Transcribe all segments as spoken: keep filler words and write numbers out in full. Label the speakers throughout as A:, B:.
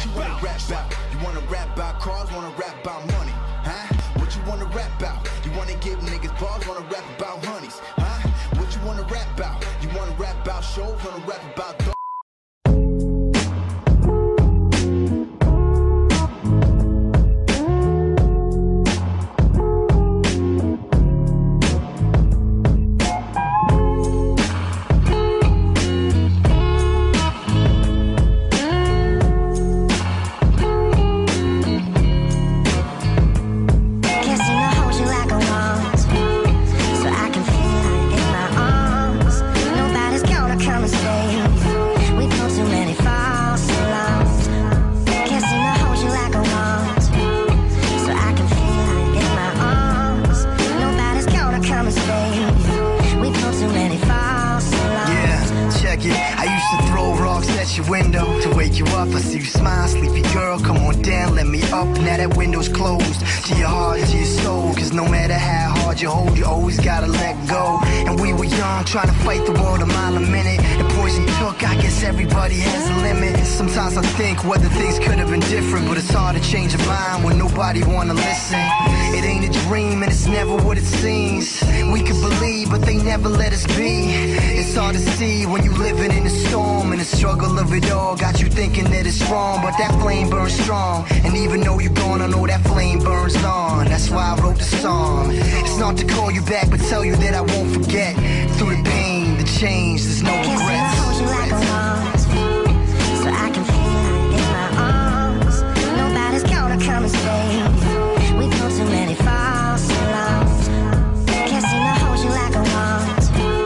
A: you wanna rap about? You wanna rap about cars, wanna rap about money, huh? What you wanna rap about? You wanna give niggas balls, wanna rap about honeys, huh? What you wanna rap about? You wanna rap about shows, wanna rap about dogs?
B: Window to wake you up, I see you smile, sleepy girl, come on down, let me up. Now that window's closed, to your heart, to your soul, cause no matter how hard you hold, you always gotta let go. And we were young, trying to fight the world a mile a minute. The poison took, I guess everybody has a limit. Sometimes I think whether things could have been different, but it's hard to change your mind when nobody wanna listen. It ain't a dream and it's never what it seems. We could believe, but they never let us be. It's hard to see when you living in the storm, and the struggle of it all got you thinking that it's wrong. But that flame burns strong, and even though you're gone, I know that flame burns on. That's why I wrote the song. It's not to call you back, but tell you that I won't forget. Through the pain, the change, there's no regrets.
C: Kiss hold you like I want, so I can feel it in my arms. Nobody's gonna come and save. We've known too many false alarms. Can't seem to hold you like I want,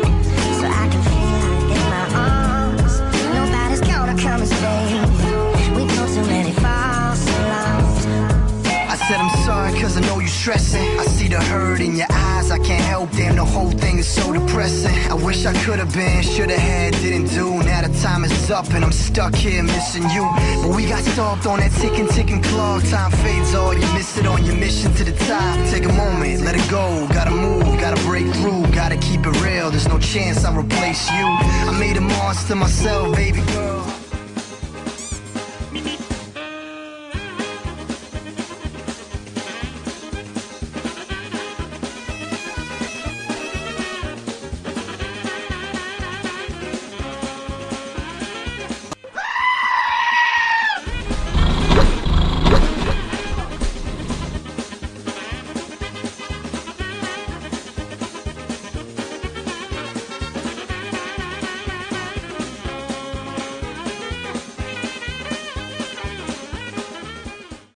C: so I can feel it in my arms. Nobody's gonna come and save. We've known too many false alarms.
B: I said I'm sorry cause I know you're stressing. I see the hurt in your eyes, I can't help, damn, the whole thing is so depressing. I wish I could have been, should have had, didn't do. Now the time is up and I'm stuck here missing you. But we got stopped on that ticking, ticking clock. Time fades all, you missed it on your mission to the top. Take a moment, let it go, gotta move, gotta break through. Gotta keep it real, there's no chance I'll replace you. I made a monster myself, baby girl.